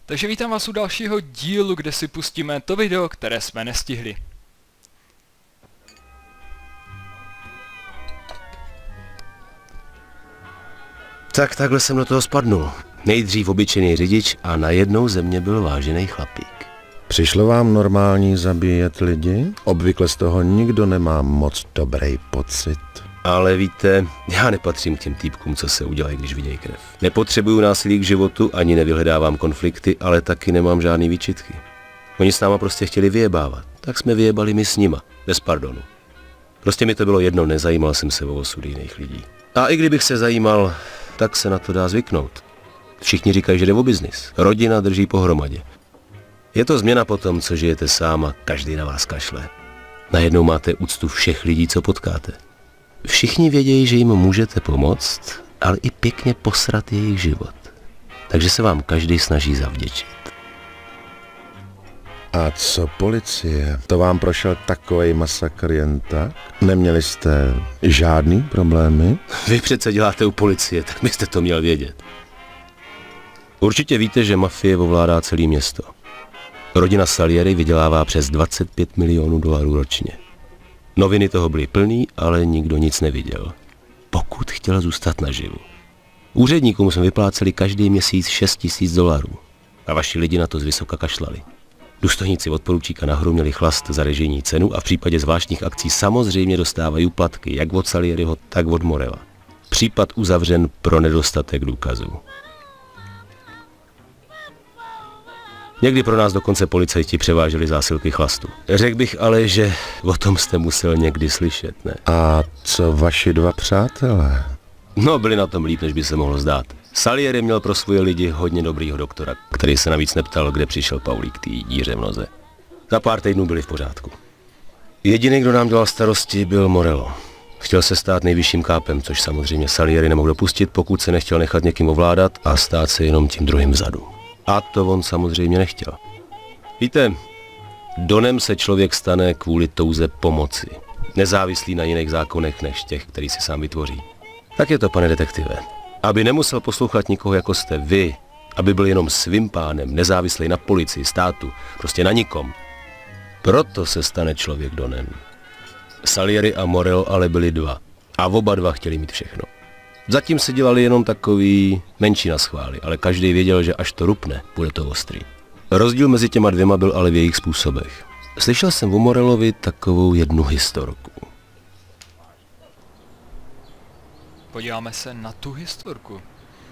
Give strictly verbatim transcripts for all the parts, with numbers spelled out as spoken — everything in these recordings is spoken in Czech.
Takže vítám vás u dalšího dílu, kde si pustíme to video, které jsme nestihli. Tak takhle jsem do toho spadnul. Nejdřív obyčejný řidič a najednou ze mě byl vážený chlapík. Přišlo vám normální zabíjet lidi? Obvykle z toho nikdo nemá moc dobrý pocit. Ale víte, já nepatřím k těm týpkům, co se udělají, když vidějí krev. Nepotřebuju násilí k životu, ani nevyhledávám konflikty, ale taky nemám žádný výčitky. Oni s náma prostě chtěli vyjebávat, tak jsme vyjebali my s nima, bez pardonu. Prostě mi to bylo jedno, nezajímal jsem se o osudy jiných lidí. A i kdybych se zajímal, tak se na to dá zvyknout. Všichni říkají, že jde o biznis. Rodina drží pohromadě. Je to změna po tom, co žijete sám a každý na vás kašle. Najednou máte úctu všech lidí, co potkáte. Všichni vědějí, že jim můžete pomoct, ale i pěkně posrat jejich život. Takže se vám každý snaží zavděčit. A co policie? To vám prošel takovej masakr jen tak? Neměli jste žádný problémy? Vy přece děláte u policie, tak byste to měl vědět. Určitě víte, že mafie ovládá celé město. Rodina Salieri vydělává přes dvacet pět milionů dolarů ročně. Noviny toho byly plný, ale nikdo nic neviděl. Pokud chtěl zůstat naživu. Úředníkům jsme vypláceli každý měsíc šest tisíc dolarů. A vaši lidi na to zvysoka kašlali. Důstojníci od poručíka nahoru měli chlast za režijní cenu a v případě zvláštních akcí samozřejmě dostávají úplatky, jak od Salieriho, tak od Morella. Případ uzavřen pro nedostatek důkazů. Někdy pro nás dokonce policajti převáželi zásilky chlastu. Řekl bych ale, že o tom jste musel někdy slyšet, ne? A co vaši dva přátelé? No, byli na tom líp, než by se mohlo zdát. Salieri měl pro svoje lidi hodně dobrýho doktora, který se navíc neptal, kde přišel Paulík k té díře v noze. Za pár týdnů byli v pořádku. Jediný, kdo nám dělal starosti, byl Morello. Chtěl se stát nejvyšším kápem, což samozřejmě Salieri nemohl dopustit, pokud se nechtěl nechat někým ovládat a stát se jenom tím druhým vzadu. A to on samozřejmě nechtěl. Víte, donem se člověk stane kvůli touze pomoci. Nezávislý na jiných zákonech než těch, který si sám vytvoří. Tak je to, pane detektive. Aby nemusel poslouchat nikoho, jako jste vy, aby byl jenom svým pánem, nezávislý na policii, státu, prostě na nikom. Proto se stane člověk donem. Salieri a Morello ale byli dva. A oba dva chtěli mít všechno. Zatím se dělali jenom takový menší naschvály, ale každý věděl, že až to rupne, bude to ostrý. Rozdíl mezi těma dvěma byl ale v jejich způsobech. Slyšel jsem o Morellovi takovou jednu historku. Podíváme se na tu historku.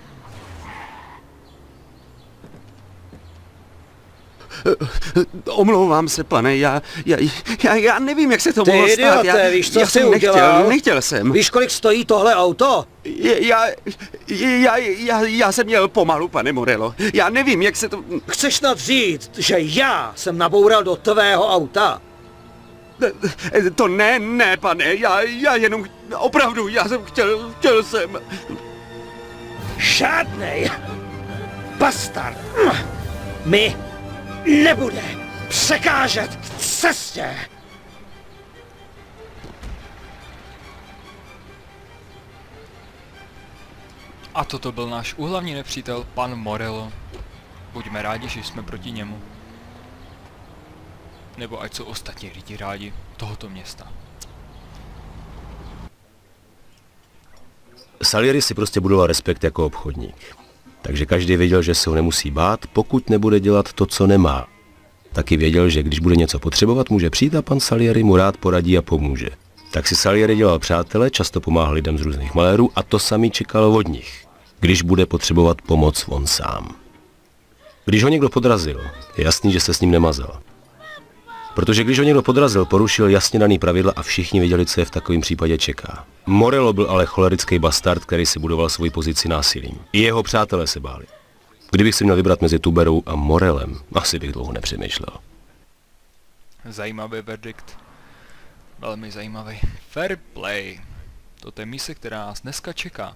Omlouvám se, pane, já, já, já, já nevím, jak se to Ty mohlo stát. idiote, Já, víš, co já jsi jsem nechtěl, udělal? nechtěl jsem. Víš, kolik stojí tohle auto? Já, já, já, já jsem měl pomalu, pane Morello. Já nevím, jak se to... Chceš snad říct, že já jsem naboural do tvého auta? To ne, ne, pane, já, já jenom... Opravdu, já jsem chtěl, chtěl jsem... Žádnej bastard mi nebude překážet v cestě. A toto byl náš úhlavní nepřítel, pan Morello. Buďme rádi, že jsme proti němu. Nebo ať jsou ostatní lidi rádi tohoto města. Salieri si prostě budoval respekt jako obchodník. Takže každý věděl, že se ho nemusí bát, pokud nebude dělat to, co nemá. Taky věděl, že když bude něco potřebovat, může přijít a pan Salieri mu rád poradí a pomůže. Tak si Salieri dělal přátele, často pomáhal lidem z různých malérů a to samý čekal od nich, když bude potřebovat pomoc on sám. Když ho někdo podrazil, je jasný, že se s ním nemazal. Protože když ho někdo podrazil, porušil jasně daný pravidla a všichni věděli, co je v takovém případě čeká. Morello byl ale cholerický bastard, který si budoval svoji pozici násilím. I jeho přátelé se báli. Kdybych si měl vybrat mezi Tuberou a Morellem, asi bych dlouho nepřemýšlel. Zajímavý verdikt. Velmi zajímavý. Fair play. To je mise, která nás dneska čeká.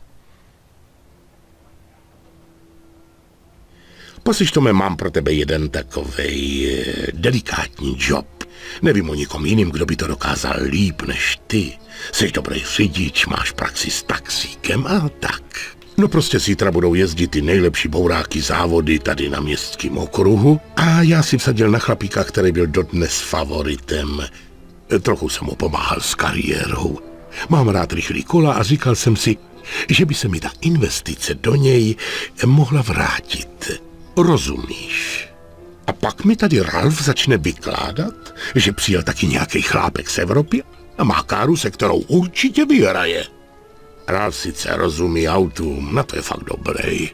Poslyš, Tome, mám pro tebe jeden takovej eh, delikátní job. Nevím o nikom jiným, kdo by to dokázal líp než ty. Jsi dobrý řidič, máš praxi s taxíkem a tak. No prostě zítra budou jezdit ty nejlepší bouráky závody tady na městském okruhu a já si vsadil na chlapíka, který byl dodnes favoritem. Trochu jsem mu pomáhal s kariérou. Mám rád rychlý kola a říkal jsem si, že by se mi ta investice do něj mohla vrátit. Rozumíš? A pak mi tady Ralf začne vykládat, že přijel taky nějaký chlápek z Evropy a má káru, se kterou určitě vyhraje. Ralf sice rozumí autům, na to je fakt dobrý.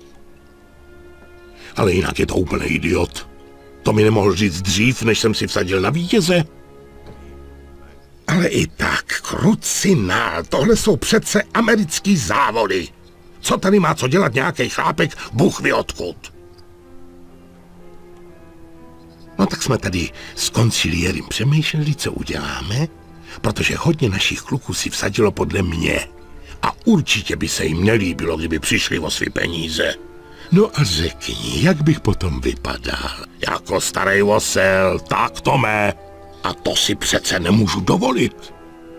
Ale jinak je to úplný idiot. To mi nemohl říct dřív, než jsem si vsadil na vítěze. Ale i tak, krucinál, tohle jsou přece americký závody. Co tady má co dělat nějaký chlápek, Bůh ví odkud. No tak jsme tady s konciliérem přemýšleli, co uděláme, protože hodně našich kluků si vsadilo podle mě. A určitě by se jim nelíbilo, kdyby přišli o svý peníze. No a řekni, jak bych potom vypadal? Jako starý osel, tak to mé. A to si přece nemůžu dovolit.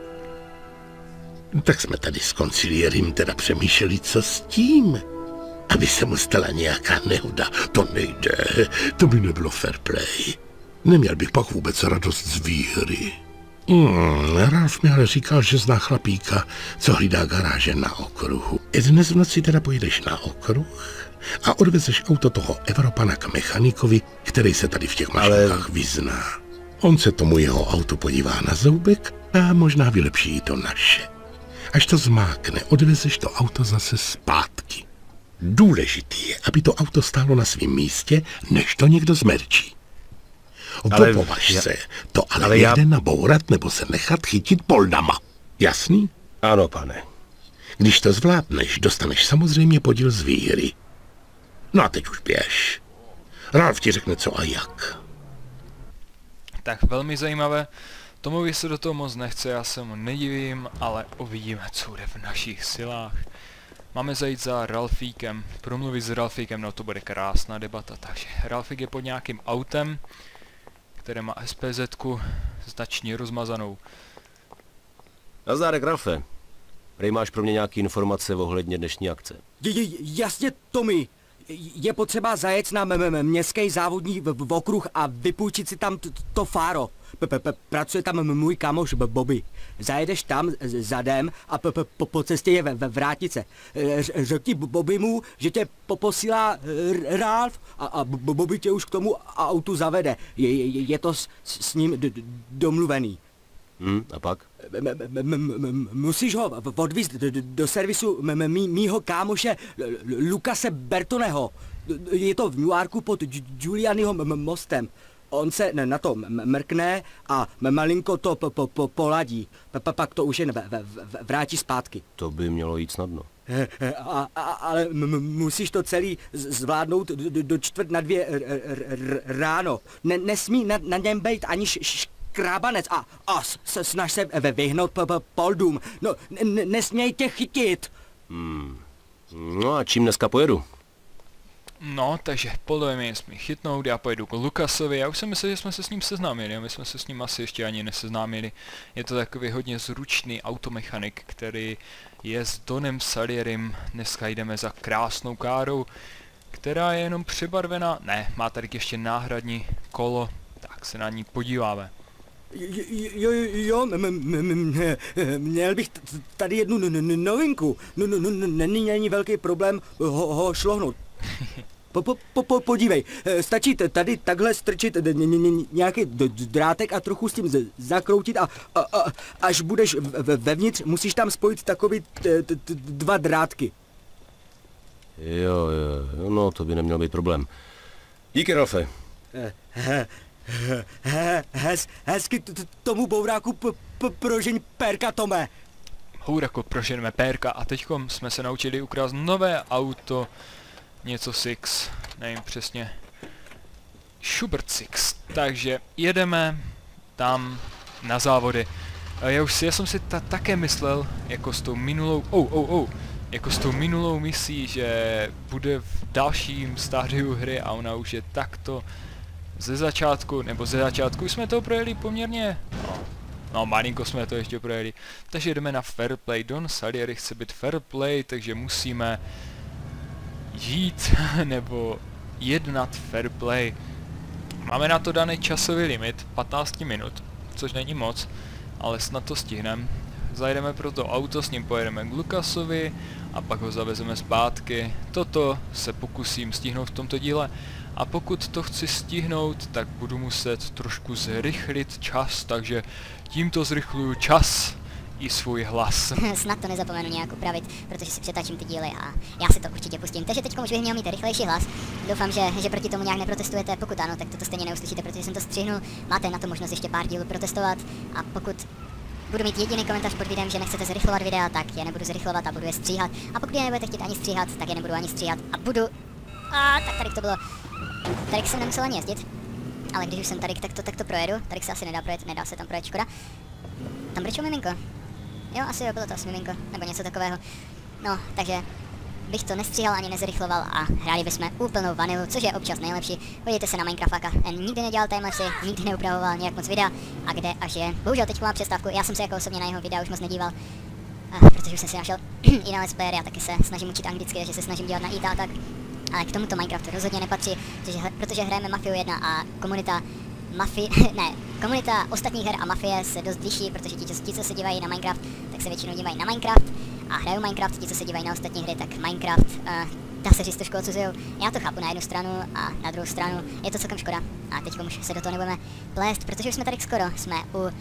Tak jsme tady s konciliérem teda přemýšleli, co s tím. Aby se mu stala nějaká nehoda, to nejde, to by nebylo fair play. Neměl bych pak vůbec radost z výhry. Hmm, Ralf mi ale říkal, že zná chlapíka, co hlídá garáže na okruhu. I dnes v noci teda pojedeš na okruh a odvezeš auto toho Evropana k mechanikovi, který se tady v těch mašinkách ale... vyzná. On se tomu jeho auto podívá na zoubek a možná vylepší to naše. Až to zmákne, odvezeš to auto zase zpátky. Důležitý je, aby to auto stálo na svém místě, než to někdo zmerčí. Opovaž já... se, to ale, ale někde já... nabourat nebo se nechat chytit poldama. Jasný? Ano, pane. Když to zvládneš, dostaneš samozřejmě podíl z výhry. No a teď už běž. Ralf ti řekne co a jak. Tak velmi zajímavé. Tomovi se do toho moc nechce, já se mu nedivím, ale uvidíme, co bude v našich silách. Máme zajít za Ralfíkem, promluvit s Ralfíkem, no to bude krásná debata, takže Ralfík je pod nějakým autem, které má S P Z-ku značně rozmazanou. Nazdárek, Ralfe. Prej máš pro mě nějaké informace ohledně dnešní akce? Je, je, jasně, Tommy. Je potřeba zajet na městský závodní v okruh a vypůjčit si tam to fáro. Pracuje tam můj kamoš Bobby. Zajedeš tam zadem a po cestě je ve vrátnice. Řekni Bobbymu, že tě posílá Ralf a Bobby tě už k tomu autu zavede. Je to s ním domluvený. Hmm, a pak? Musíš ho odvízt do servisu mýho kámoše Lukase Bertoneho. Je to v Newarku pod Giulianiho mostem. On se na to mrkne a malinko to poladí. Pak to už jen vrátí zpátky. To by mělo jít snadno. A, a, ale musíš to celý zvládnout do, do čtvrt na dvě ráno. Ne, nesmí na, na něm být ani š, krábanec a, a se snaž se vyhnout poldům. No, nesměj tě chytit. Hmm. No a čím dneska pojedu? No, takže Poldové mě smí chytnout, já pojedu k Lukasovi, já už jsem myslel, že jsme se s ním seznámili, a my jsme se s ním asi ještě ani neseznámili. Je to takový hodně zručný automechanik, který je s Donem Salierem, dneska jdeme za krásnou károu, která je jenom přebarvená, ne, má tady ještě náhradní kolo, tak se na ní podíváme. Jo, jo, měl bych tady jednu novinku, není velký problém ho šlohnout. Po, po, po, podívej, stačí tady takhle strčit nějaký drátek a trochu s tím zakroutit a, a, a až budeš vevnitř, musíš tam spojit takový dva drátky. Jo, jo, no to by neměl být problém. Díky, Ralfe. He, he, hez, hezky tomu bouráku prožeň pérka, Tome. Hourako proženeme pérka a teďkom jsme se naučili ukrást nové auto, něco Six, nevím přesně, Schubert Six, takže jedeme tam na závody. Já už si, já jsem si ta, také myslel, jako s tou minulou, oh, oh, oh, jako s tou minulou misí, že bude v dalším stádiu hry a ona už je takto ze začátku, nebo ze začátku už jsme to projeli poměrně, no, No, malinko jsme to ještě projeli. Takže jdeme na fair play. Don Salieri chce být fair play, takže musíme jít nebo jednat fair play. Máme na to daný časový limit patnáct minut, což není moc, ale snad to stihneme. Zajdeme pro to auto, s ním pojedeme k Lukasovi a pak ho zavezeme zpátky. Toto se pokusím stihnout v tomto díle. A pokud to chci stihnout, tak budu muset trošku zrychlit čas, takže tímto zrychluju čas i svůj hlas. Snad to nezapomenu nějak upravit, protože si přetačím ty díly a já si to určitě pustím. Takže teď už bych měl mít rychlejší hlas. Doufám, že, že proti tomu nějak neprotestujete. Pokud ano, tak toto stejně neuslyšíte, protože jsem to střihnul. Máte na to možnost ještě pár dílů protestovat a pokud budu mít jediný komentář pod videem, že nechcete zrychlovat videa, tak je nebudu zrychlovat a budu je stříhat. A pokud je nebudete chtít ani stříhat, tak je nebudu ani stříhat a budu... A tak tady to bylo... Tady jsem nemusel ani jezdit, ale když už jsem tady, tak to, tak to projedu. Tady se asi nedá projet, nedá se tam projet, škoda. Tam brečou miminko. Jo, asi jo, bylo to asi miminko, nebo něco takového. No, takže bych to nestříhal ani nezrychloval a hráli bychom úplnou vanilu, což je občas nejlepší. Podívejte se na Minecrafta, ten nikdy nedělal timelapsy, nikdy neupravoval nějak moc videa a kde až je. Bohužel teď mám přestávku, já jsem se jako osobně na jeho videa už moc nedíval, uh, protože už jsem si našel jiná let's player, já taky se snažím učit anglicky, takže se snažím dělat na í té a tak. Ale k tomuto Minecraftu rozhodně nepatří, protože, protože hrajeme Mafiu jedna a komunita Mafie, ne, komunita ostatních her a Mafie se dost liší, protože ti, ti, co se dívají na Minecraft, tak se většinou dívají na Minecraft a hrajou Minecraft, ti, co se dívají na ostatní hry, tak Minecraft, uh, dá se říct, trošku odsuzujou. Já to chápu na jednu stranu a na druhou stranu je to celkem škoda. A teď už se do toho nebudeme plést, protože už jsme tady skoro, jsme u uh,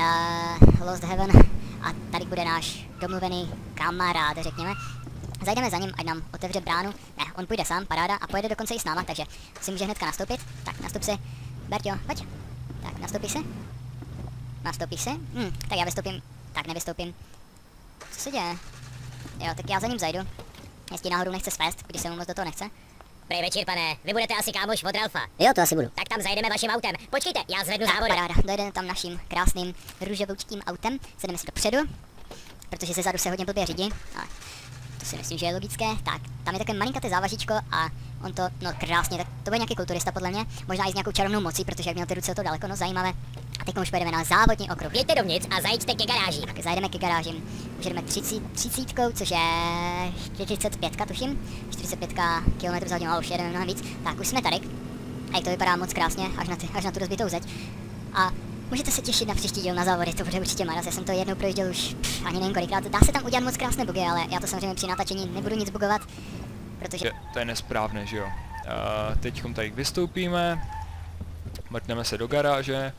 Lost Heaven a tady bude náš domluvený kamarád, řekněme. Zajdeme za ním, ať nám otevře bránu. Ne, on půjde sám, paráda, a pojede dokonce i s náma, takže si může hnedka nastoupit. Tak nastup si. Berťo, pojď. Tak, nastoupíš si? Nastoupíš si? Hm, tak já vystoupím. Tak, nevystoupím. Co se děje? Jo, tak já za ním zajdu. Jestli náhodou nechce svést, když se mu moc do toho nechce. Dobrý večer, pane. Vy budete asi kámoš od Ralfa. Jo, to asi budu. Tak tam zajdeme vaším autem. Počkejte, já zvednu tak, závody. Paráda, dojedeme tam naším krásným růžovoučkým autem. Sedeme si dopředu, protože ze zadu se hodně blbě řídí. Ale to si myslím, že je logické. Tak, tam je takové malinkaté závažíčko a on to, no krásně, tak to bude nějaký kulturista podle mě. Možná i s nějakou čarovnou mocí, protože jak měl ty ruce to daleko, no zajímavé. A teď už pojedeme na závodní okruh. Jeďte dovnitř a zajďte ke garáži. Tak zajdeme ke garážím. Už jdeme třicítkou, což je čtyřicet pět, tuším. čtyřicet pět kilometrů za hodinu, ale už jedeme mnohem víc. Tak už jsme tady. A jak to vypadá moc krásně, až na, ty, až na tu rozbitou zeď. A můžete se těšit na příští díl na závody, to bude určitě maraz. Já jsem to jednou projížděl už pff, ani nevím kolikrát. Dá se tam udělat moc krásné bugy, ale já to samozřejmě při natáčení nebudu nic bugovat, protože... To je nesprávné, že jo. Uh, teďkom tady vystoupíme, mrkneme se do garáže.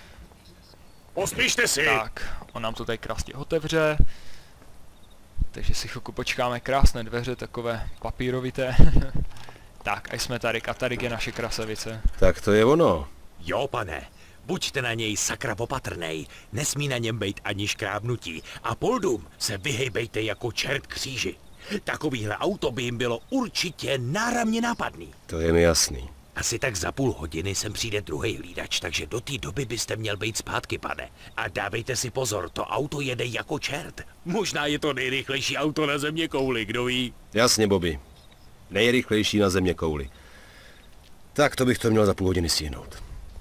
Pospíšte si! Tak, on nám to tady krásně otevře. Takže si chvilku počkáme, krásné dveře, takové papírovité. Tak, a jsme tady, a tady je naše krasavice. Tak to je ono. Jo, pane. Buďte na něj sakra opatrnej, nesmí na něm bejt ani škrábnutí a poldům se vyhejbejte jako čert kříži. Takovýhle auto by jim bylo určitě náramně nápadný. To je mi jasný. Asi tak za půl hodiny sem přijde druhý hlídač, takže do té doby byste měl být zpátky, pane. A dávejte si pozor, to auto jede jako čert. Možná je to nejrychlejší auto na země kouli, kdo ví? Jasně, Bobby. Nejrychlejší na země kouli. Tak to bych to měl za půl hodiny stihnout.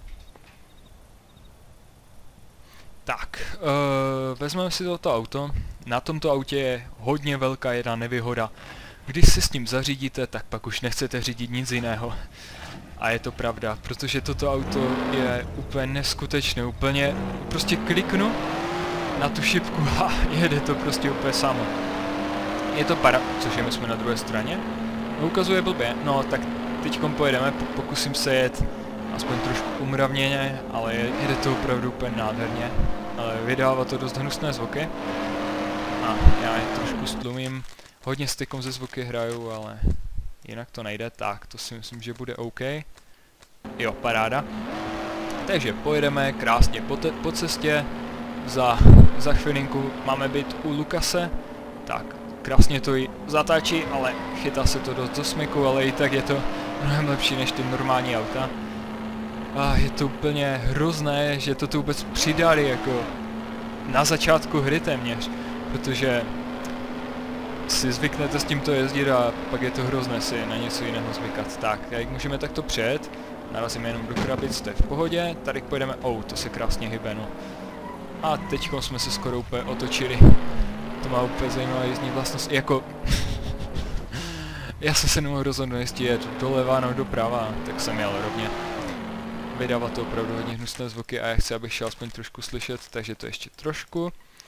Tak, uh, vezmeme si toto auto. Na tomto autě je hodně velká jedna nevýhoda. Když si s ním zařídíte, tak pak už nechcete řídit nic jiného. A je to pravda, protože toto auto je úplně neskutečné, úplně prostě kliknu na tu šipku a jede to prostě úplně samo. Je to para, což je, my jsme na druhé straně. No, ukazuje blbě, no tak teďkom pojedeme, pokusím se jet aspoň trošku umravněně, ale jede to opravdu úplně nádherně. Ale vydává to dost hnusné zvuky. A já je trošku stlumím. Hodně stykom ze zvuky hraju, ale jinak to nejde, tak to si myslím, že bude OK. Jo, paráda. Takže pojedeme krásně po, te po cestě. Za, za chvilinku máme být u Lukase. Tak, krásně to i zatáčí, ale chytá se to dost do smyku, ale i tak je to mnohem lepší než ty normální auta. A je to úplně hrozné, že to tu vůbec přidali jako na začátku hry téměř, protože si zvyknete s tímto jezdit a pak je to hrozné si na něco jiného zvykat. Tak, jak můžeme takto přejet, narazíme jenom do krabic, to je v pohodě, tady pojedeme, oh, to se krásně hybe, no. A teďko jsme se skoro úplně otočili. To má úplně zajímavé jízdní vlastnost. Jako... Já jsem se nemohl rozhodnout, jestli jet doleva nebo doprava, tak jsem jel rovně. Vydává to opravdu hodně hnusné zvuky a já chci, abych šel aspoň trošku slyšet, takže to ještě trošku.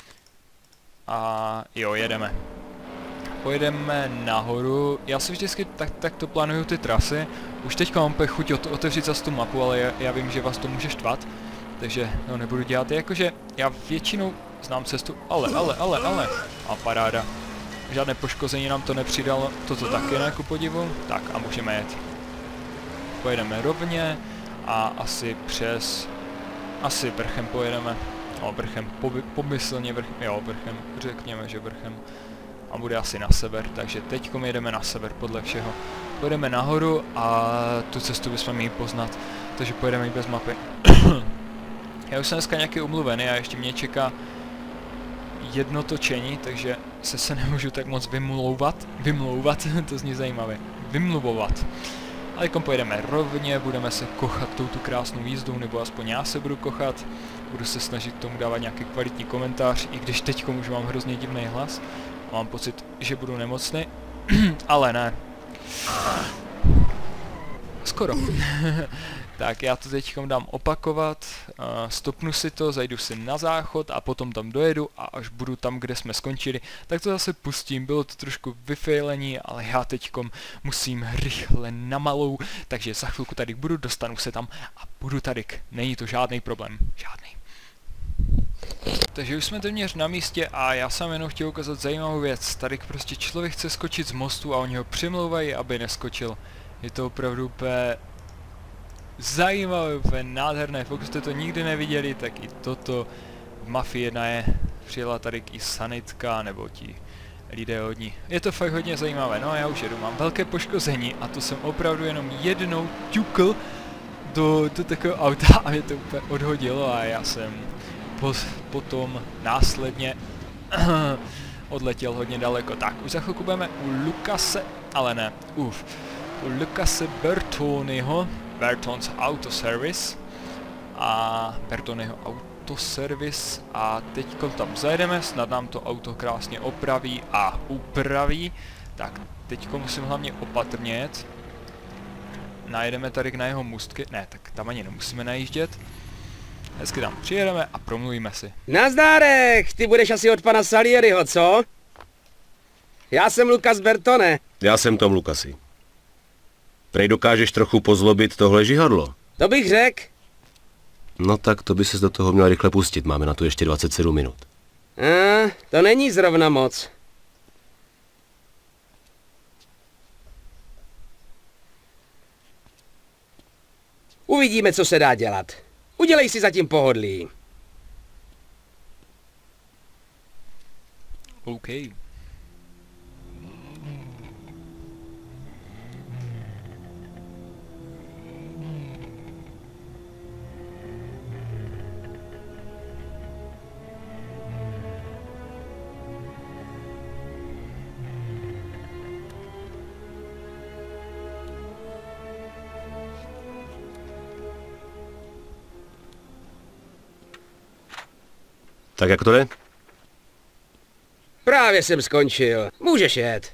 A jo, jedeme. Pojedeme nahoru. Já si vždycky tak, tak to plánuju ty trasy. Už teďka mám úplně chuť otevřít zase tu mapu, ale já, já vím, že vás to může štvat. Takže no, nebudu dělat. Jakože já většinou znám cestu, ale, ale, ale, ale. A paráda. Žádné poškození nám to nepřidalo. Toto taky ne, ku podivu. Tak a můžeme jet. Pojedeme rovně a asi přes... Asi vrchem pojedeme. No, vrchem, pomyslně vrchem, jo, vrchem, řekněme, že vrchem. A bude asi na sever, takže teďkom jedeme na sever podle všeho. Pojedeme nahoru a tu cestu bychom měli poznat, takže pojedeme i bez mapy. Já už jsem dneska nějaký umluvený a ještě mě čeká jedno točení, takže se se nemůžu tak moc vymlouvat, vymlouvat, to zní zajímavě, vymluvovat. A teďkom pojedeme rovně, budeme se kochat touto krásnou jízdou, nebo aspoň já se budu kochat. Budu se snažit k tomu dávat nějaký kvalitní komentář, i když teďkom už mám hrozně divný hlas. Mám pocit, že budu nemocný, ale ne. Skoro. Tak já to teďkom dám opakovat, uh, stopnu si to, zajdu si na záchod a potom tam dojedu a až budu tam, kde jsme skončili, tak to zase pustím. Bylo to trošku vyfejlení, ale já teďkom musím rychle na malou, takže za chvilku tady budu, dostanu se tam a budu tady. Není to žádný problém, žádný. Takže už jsme téměř na místě a já jsem jenom chtěl ukázat zajímavou věc. Tady prostě člověk chce skočit z mostu a oni ho přimlouvají, aby neskočil. Je to opravdu úplně zajímavé, úplně nádherné. Pokud jste to nikdy neviděli, tak i toto v Mafii jedna je. Přijela tady i sanitka, nebo ti lidé od ní. Je to fakt hodně zajímavé. No a já už jedu, mám velké poškození a to jsem opravdu jenom jednou ťukl do, do takového auta a mě to úplně odhodilo a já jsem po, potom následně odletěl hodně daleko. Tak, už za chvilku budeme u Lucase, ale ne, uf, u Lucase Bertoniho, Bertons Auto Service a Bertoniho Auto Service a teďko tam zajedeme, snad nám to auto krásně opraví a upraví. Tak, teďko musím hlavně opatrně jet. Najedeme tady na jeho můstky, ne, tak tam ani nemusíme najíždět. Hezky tam přijedeme a promluvíme si. Nazdárek, ty budeš asi od pana Salieriho, co? Já jsem Lucas Bertone. Já jsem Tom Lucasi. Prej dokážeš trochu pozlobit tohle žihadlo? To bych řekl. No tak to by ses do toho měl rychle pustit, máme na to ještě dvacet sedm minut. A, to není zrovna moc. Uvidíme, co se dá dělat. Udělej si zatím pohodlí. OK. Tak jak to jde? Právě jsem skončil. Můžeš jet.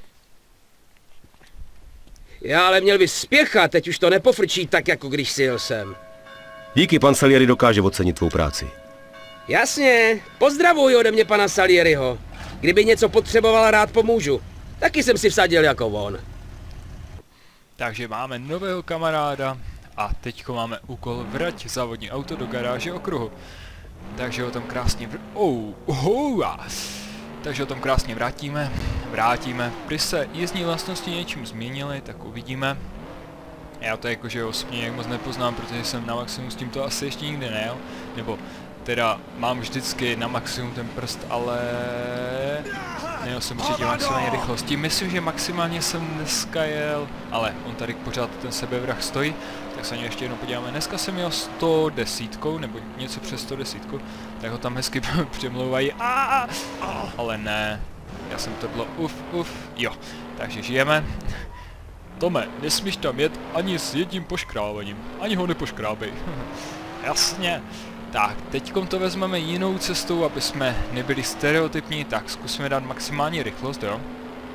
Já ale měl bys spěchat, teď už to nepofrčí tak, jako když si jel sem. Díky, pan Salieri dokáže ocenit tvou práci. Jasně, pozdravuj ode mě pana Salieriho. Kdyby něco potřeboval, rád pomůžu. Taky jsem si vsadil jako on. Takže máme nového kamaráda a teďko máme úkol vrať závodní auto do garáže okruhu. Takže ho tam krásně vr... Oh, oh, ah. Takže ho tam krásně vrátíme, vrátíme. Když se jízdní vlastnosti něčím změnily, tak uvidíme. Já to jakože osobně nějak moc nepoznám, protože jsem na maximum s tímto asi ještě nikdy nejel. Nebo teda mám vždycky na maximum ten prst, ale nejel jsem předtím maximálně rychlosti. Myslím, že maximálně jsem dneska jel, ale on tady pořád ten sebevrah stojí. Tak se ani ještě jednou podíváme. Dneska jsem jel sto deset, nebo něco přes sto deset, tak ho tam hezky přemlouvají. Ale ne, já jsem to bylo uf, uf, jo. Takže žijeme. Tome, nesmíš tam jet ani s jedním poškrávením. Ani ho nepoškrábej. Jasně. Tak, teďkom to vezmeme jinou cestou, aby jsme nebyli stereotypní, tak zkusíme dát maximální rychlost, jo.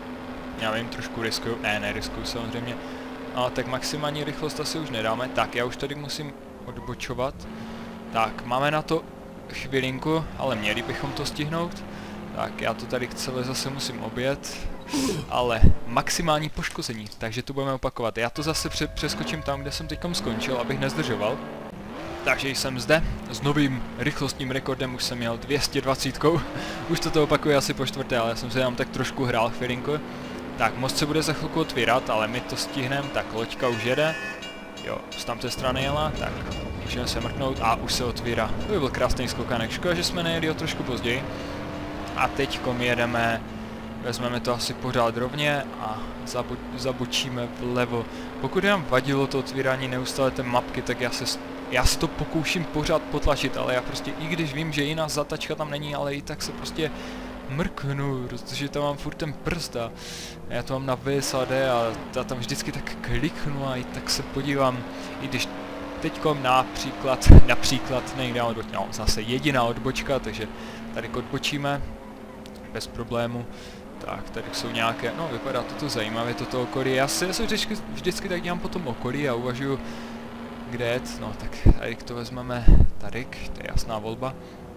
Já vím, trošku riskuju, ne, neriskuju samozřejmě. A tak maximální rychlost asi už nedáme, tak já už tady musím odbočovat. Tak, máme na to chvilinku, ale měli bychom to stihnout. Tak, já to tady celé zase musím objet, ale maximální poškození, takže to budeme opakovat. Já to zase pře přeskočím tam, kde jsem teďkom skončil, abych nezdržoval. Takže jsem zde, s novým rychlostním rekordem už jsem měl dvě stě dvacet. Už toto opakuju asi po čtvrté, ale jsem se tam tak trošku hrál chvilinku. Tak, most se bude za chvilku otvírat, ale my to stihneme, tak loďka už jede. Jo, z tamté strany jela, tak můžeme se mrknout a už se otvírá. To by byl krásný skokanek, škoda, že jsme nejeli o trošku později. A teďkom jedeme, vezmeme to asi pořád rovně a zabu zabočíme vlevo. Pokud nám vadilo to otvírání neustále té mapky, tak já se, já se to pokouším pořád potlačit, ale já prostě, i když vím, že jiná zatačka tam není, ale i tak se prostě mrknu, protože tam mám furt ten prst a já to mám na V S A D a já tam vždycky tak kliknu a i tak se podívám, i když teďkom například, například nejde odbočka, no, zase jediná odbočka, takže tady odbočíme bez problému. Tak, tady jsou nějaké, no vypadá to zajímavě, toto okolí, já se, já se vždycky, vždycky tak dělám po tom okolí a uvažuju, kde jet, no tak tady to vezmeme tadyk, to je jasná volba.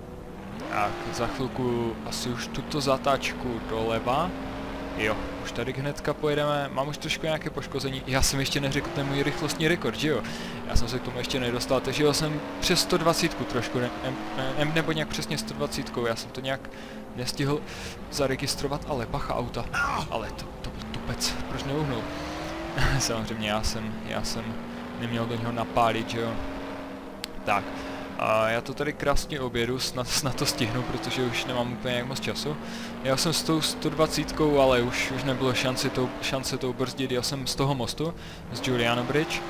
Tak, za chvilku asi už tuto zatáčku doleva. Jo, už tady hnedka pojedeme, mám už trošku nějaké poškození, já jsem ještě neřekl ten můj rychlostní rekord, že jo? Já jsem se k tomu ještě nedostal, takže jel jsem přes sto dvacet trošku, ne, ne, ne, nebo nějak přesně sto dvacet, já jsem to nějak nestihl zaregistrovat, ale bacha auta, ale to, to byl tupec, proč neuhnul? Samozřejmě já jsem, já jsem neměl do něho napálit, že jo? Tak. A já to tady krásně objedu, snad, snad to stihnu, protože už nemám úplně jak moc času. Já jsem s tou sto dvacet, ale už, už nebylo šance to, šance to ubrzdit, já jsem z toho mostu, z Juliana Bridge.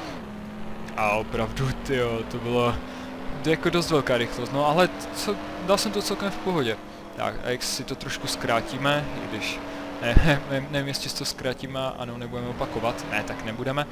A opravdu, tyjo, to bylo to jako dost velká rychlost, no ale co, dal jsem to celkem v pohodě. Tak, a jak si to trošku zkrátíme, i když, ne, ne, nevím, jestli to zkrátíme, ano, nebudeme opakovat, ne, tak nebudeme.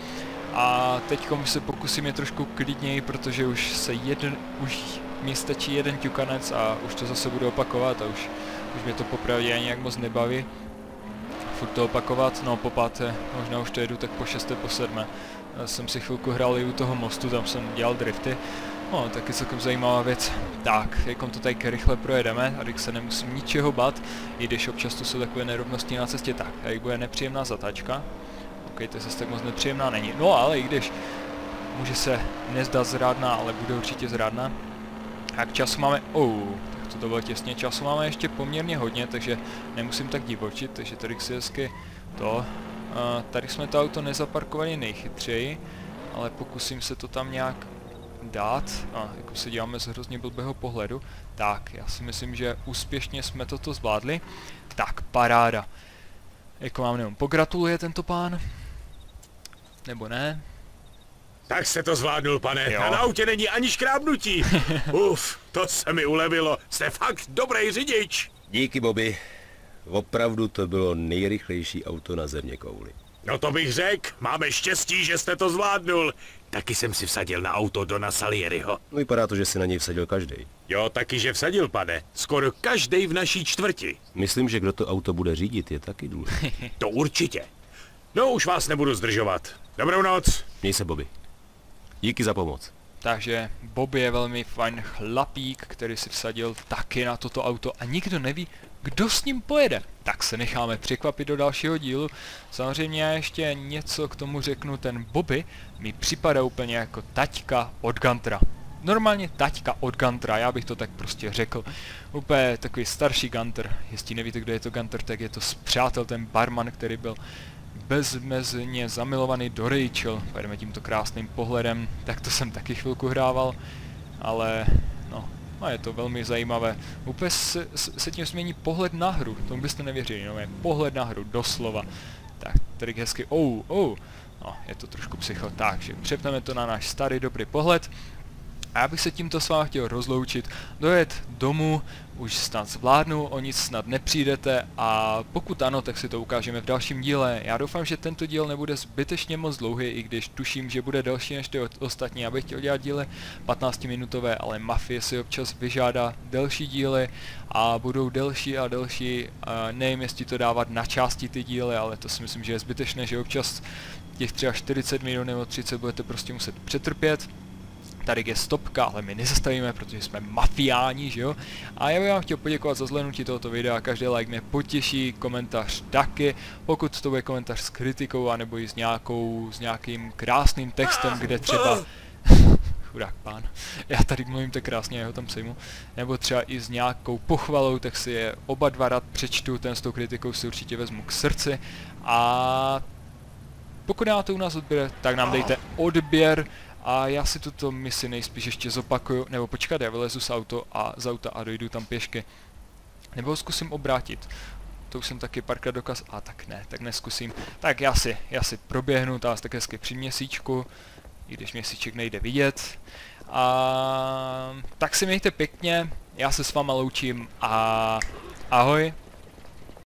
A teďkom se pokusím je trošku klidněji, protože už se jeden, už mi stačí jeden ťukanec a už to zase budu opakovat a už, už mě to popravdě ani jak moc nebaví. Furt to opakovat, no po páté, možná už to jedu tak po šesté, po sedmé. Já jsem si chvilku hrál i u toho mostu, tam jsem dělal drifty. No, taky celkem zajímavá věc. Tak, jakom to tady rychle projedeme, a když se nemusím ničeho bát, i když občas to jsou takové nerovnosti na cestě, tak, tady bude nepříjemná zatáčka. Ok, to zase tak moc nepříjemná není. No ale i když může se nezdát zrádná, ale bude určitě zrádná. Tak času máme, oh, tak to bylo těsně, času máme ještě poměrně hodně, takže nemusím tak divočit, takže tady si hezky to. Uh, tady jsme to auto nezaparkovali nejchytřeji, ale pokusím se to tam nějak dát, a jako se děláme z hrozně blbého pohledu. Tak, já si myslím, že úspěšně jsme toto zvládli. Tak, paráda. Jako vám nevím, pogratuluje tento pán? Nebo ne? Tak se to zvládnul, pane. Jo. A na autě není ani škrábnutí. Uf, to se mi ulevilo. Jste fakt dobrý řidič. Díky, Bobby. Opravdu to bylo nejrychlejší auto na země kouli. No to bych řekl. Máme štěstí, že jste to zvládnul. Taky jsem si vsadil na auto Dona Salieriho. No vypadá to, že si na něj vsadil každý. Jo, taky že vsadil, pane. Skoro každej v naší čtvrti. Myslím, že kdo to auto bude řídit, je taky důležité. To určitě. No, už vás nebudu zdržovat. Dobrou noc. Měj se, Bobby. Díky za pomoc. Takže Bobby je velmi fajn chlapík, který si vsadil taky na toto auto a nikdo neví, kdo s ním pojede. Tak se necháme překvapit do dalšího dílu. Samozřejmě já ještě něco k tomu řeknu, ten Bobby mi připadá úplně jako taťka od Guntera. Normálně taťka od Guntera, já bych to tak prostě řekl. Úplně takový starší Gunter. Jestli nevíte, kdo je to Gunter, tak je to přátel, ten barman, který byl bezmezně zamilovaný do Rachel. Pojedeme tímto krásným pohledem, tak to jsem taky chvilku hrával, ale no, no je to velmi zajímavé. Úplně se, se tím změní pohled na hru, tomu byste nevěřili, no je pohled na hru, doslova. Tak, tady hezky, oh, oh, no, je to trošku psycho, takže přepneme to na náš starý dobrý pohled. A já bych se tímto s vámi chtěl rozloučit, dojet domů, už snad zvládnu, o nic snad nepřijdete a pokud ano, tak si to ukážeme v dalším díle. Já doufám, že tento díl nebude zbytečně moc dlouhý, i když tuším, že bude delší než ty ostatní. Já bych chtěl dělat díly patnáctiminutové, ale Mafie si občas vyžádá delší díly a budou delší a delší. A nevím, jestli to dávat na části ty díly, ale to si myslím, že je zbytečné, že občas těch třeba čtyřicet minut nebo třicet budete prostě muset přetrpět. Tady je stopka, ale my nezastavíme, protože jsme mafiáni, že jo? A já bych vám chtěl poděkovat za zhlédnutí tohoto videa, každý like mě potěší, komentář taky, pokud to bude komentář s kritikou, anebo i s nějakou, s nějakým krásným textem, kde třeba... Chudák pán, já tady mluvím tak krásně, já ho tam sejmu. Nebo třeba i s nějakou pochvalou, tak si je oba dva rád přečtu, ten s tou kritikou si určitě vezmu k srdci. A pokud nám to u nás odběre, tak nám dejte odběr. A já si tuto misi nejspíš ještě zopakuju, nebo počkat, já vylezu z, auto a, z auta a dojdu tam pěšky. Nebo ho zkusím obrátit. To už jsem taky párkrát dokaz, a tak ne, tak neskusím. Tak já si, já si proběhnu, ta tak hezky při měsíčku, i když měsíček nejde vidět. A tak si mějte pěkně, já se s váma loučím a ahoj.